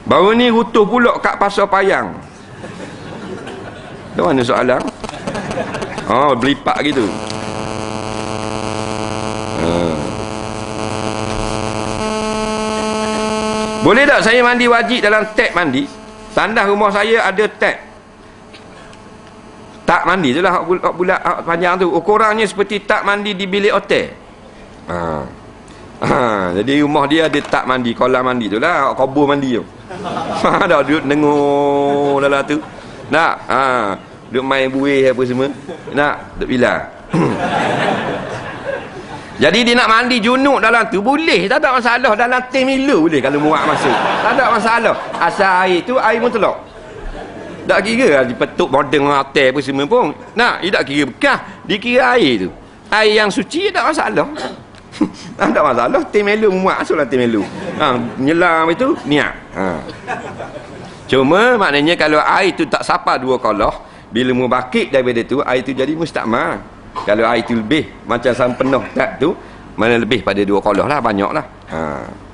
Baru ni rutuh pula kat Pasar Payang. Dah mana soalan? Oh, belipak gitu. Boleh tak saya mandi wajib dalam tap mandi? Tandas rumah saya ada tap. Tak mandi tu lah bulat panjang tu. Ukurannya seperti tak mandi di bilik hotel. Jadi rumah dia ada tak mandi, kolam mandi tu lah, kubur mandi tu. Dah duduk dengur dalam tu. Nak? Duduk main buih apa semua. Nak? Duduk bilang. Jadi dia nak mandi junuk dalam tu boleh, tak ada masalah. Dalam teh Milo boleh kalau muat masuk. Tak ada masalah. Asal air tu air mutlak. Tak kira dipetuk modern hotel apa semua pun. Nak, dia tak kira bekas, dikira air tu. Air yang suci tak masalah. Tak ada masalah. Teh Milo muat masuklah teh Milo. Menyelam itu niat. Cuma maknanya kalau air tu tak sampai 2 kolah, bila membakit daripada tu, air tu jadi mustakmal. Kalau air tu lebih macam sam penuh tak tu, mana lebih pada 2 kolah lah, banyak lah.